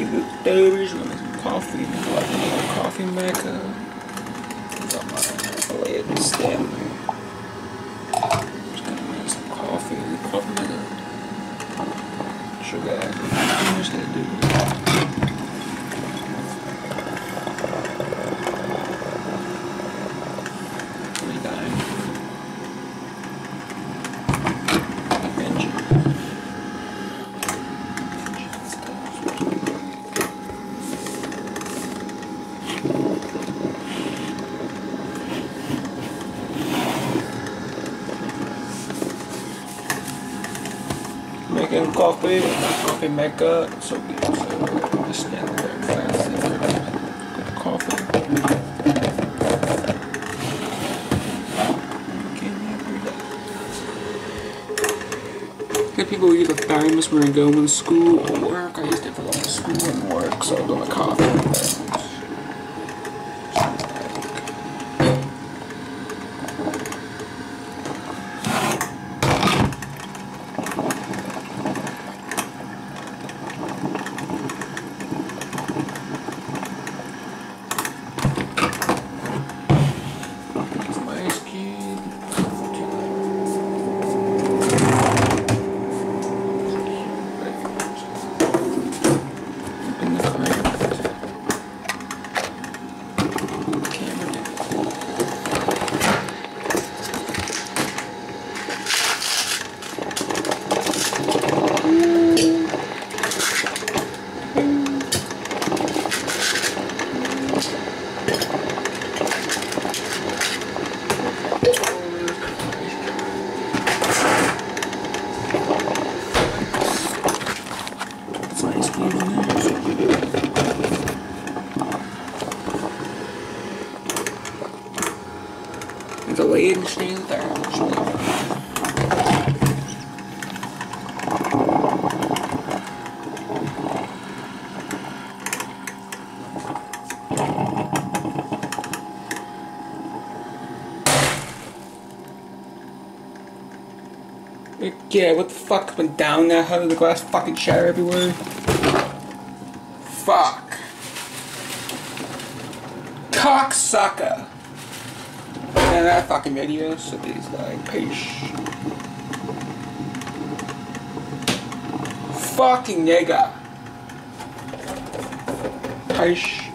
There's gonna make some coffee. Like coffee maker. Got my aladdin stanley. Just gonna make some coffee maker. Sugar. I'm just gonna do it. Making coffee maker, so just stand there fast and coffee. Good people use a thermos when you're going to school or work. I used it for going to school and work, so I'm doing coffee in thermos. The aladdin stand there. Yeah, what the fuck went down there? How did the glass fucking shatter everywhere? Fuck. Cocksucker. And that fucking video, so please like, peace. Fucking nigga. Peace.